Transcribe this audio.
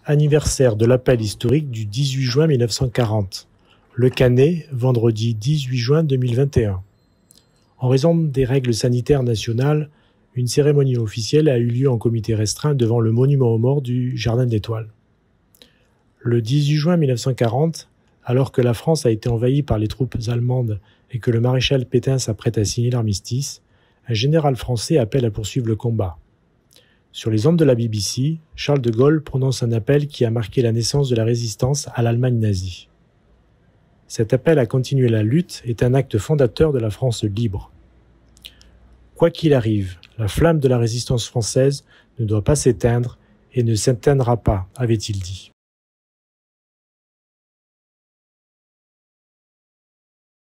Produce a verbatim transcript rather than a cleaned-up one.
Anniversaire de l'appel historique du dix-huit juin mille neuf cent quarante. Le Canet, vendredi dix-huit juin deux mille vingt et un. En raison des règles sanitaires nationales, une cérémonie officielle a eu lieu en comité restreint devant le monument aux morts du Jardin d'Étoiles. Le dix-huit juin mille neuf cent quarante, alors que la France a été envahie par les troupes allemandes et que le maréchal Pétain s'apprête à signer l'armistice, un général français appelle à poursuivre le combat. Sur les ondes de la B B C, Charles de Gaulle prononce un appel qui a marqué la naissance de la résistance à l'Allemagne nazie. Cet appel à continuer la lutte est un acte fondateur de la France libre. Quoi qu'il arrive, la flamme de la résistance française ne doit pas s'éteindre et ne s'éteindra pas, avait-il dit.